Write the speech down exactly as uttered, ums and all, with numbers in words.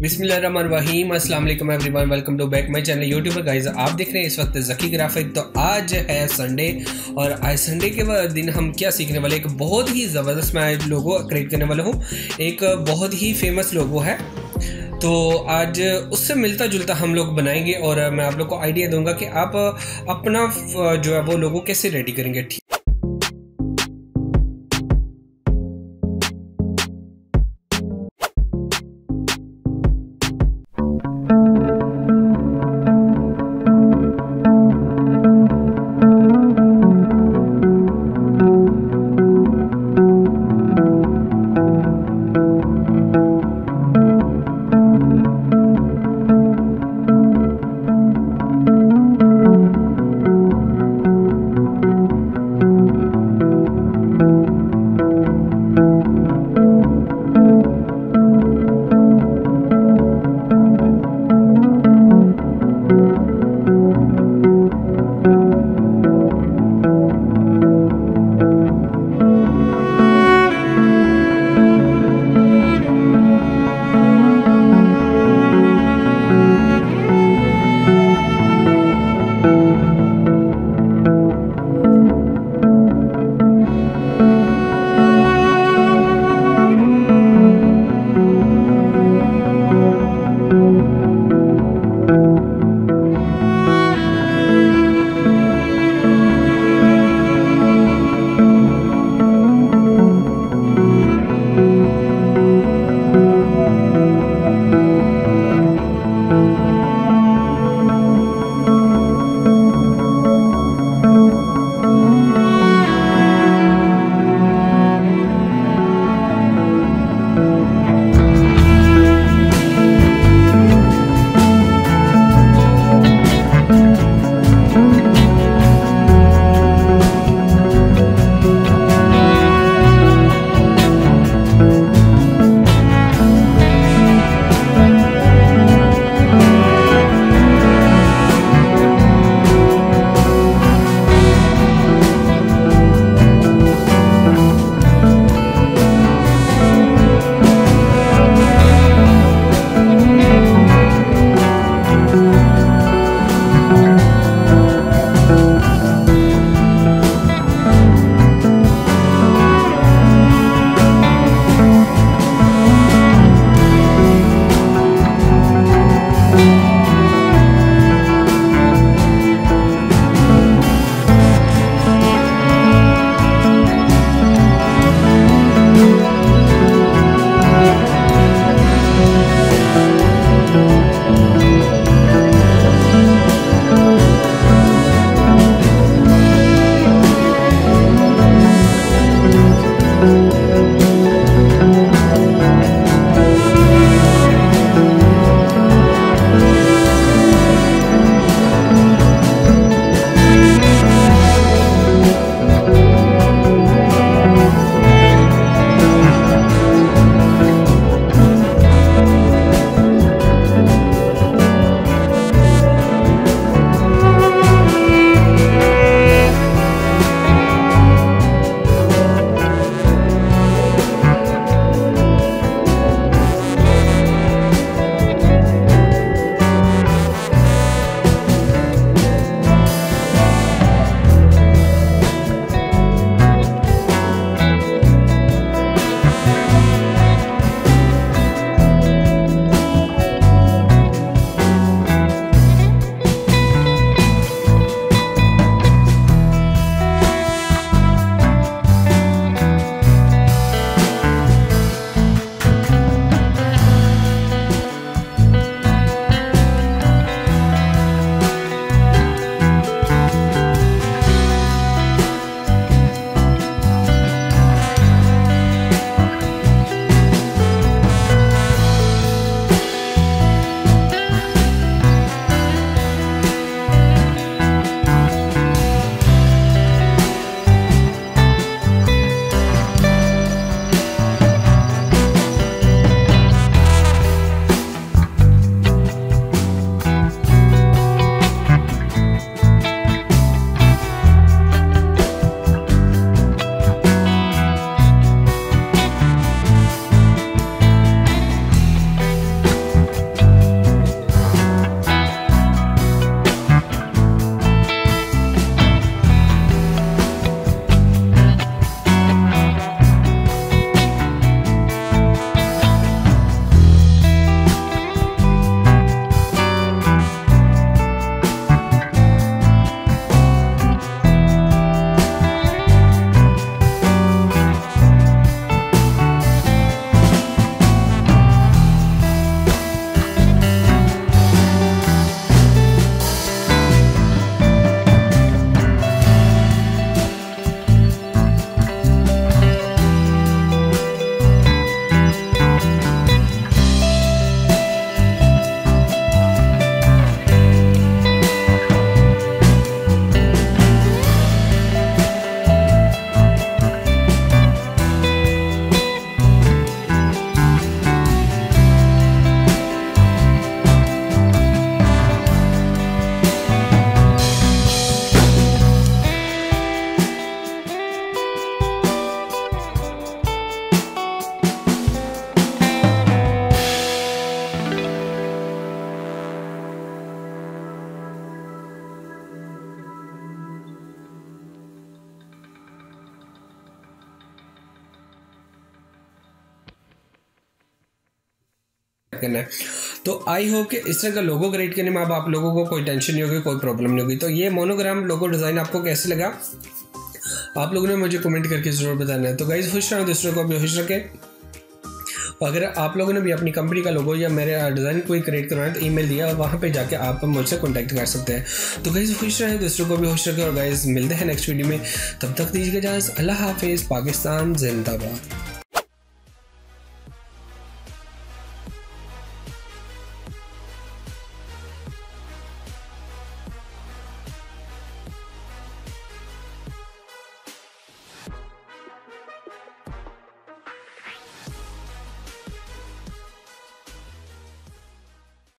बिस्मिल्लाहिर्रहमानिर्रहीम अस्सलाम वालेकुम everyone, welcome to back my channel youtuber guys. आप देख रहे हैं इस वक्त ज़की ग्राफिक। तो आज है संडे और आज संडे के दिन हम क्या सीखने वाले, एक बहुत ही ज़बरदस्त मैं लोगो क्रिएट करने वाला हूँ। एक बहुत ही फेमस लोगो है, तो आज उससे मिलता जुलता हम लोग बनाएंगे और मैं आप लोग को आइडिया दूंगा कि आप अपना जो है वो लोगो कैसे रेडी करेंगे। ठीक करना है। तो आई होप कि इस तरह का लोगो क्रिएट करने में अब आप लोगों को कोई टेंशन नहीं होगी, कोई प्रॉब्लम नहीं होगी। तो ये मोनोग्राम लोगो डिज़ाइन आपको कैसे लगा आप लोगों ने मुझे कमेंट करके ज़रूर बताना है। तो गाइस खुश रहें, दूसरों को भी खुश रखें। अगर आप लोगों ने भी अपनी कंपनी का लोगो या मेरे डिज़ाइन कोई क्रिएट करवाना है तो ईमेल दिया और वहाँ पे जाके आप मुझसे कांटेक्ट कर सकते हैं। तो गाइस खुश रहें, दूसरों को भी खुश रखें। और गाइस मिलते हैं नेक्स्ट वीडियो में, तब तक दीजिए इजाज़त। अल्लाह हाफिज़। पाकिस्तान जिंदाबाद।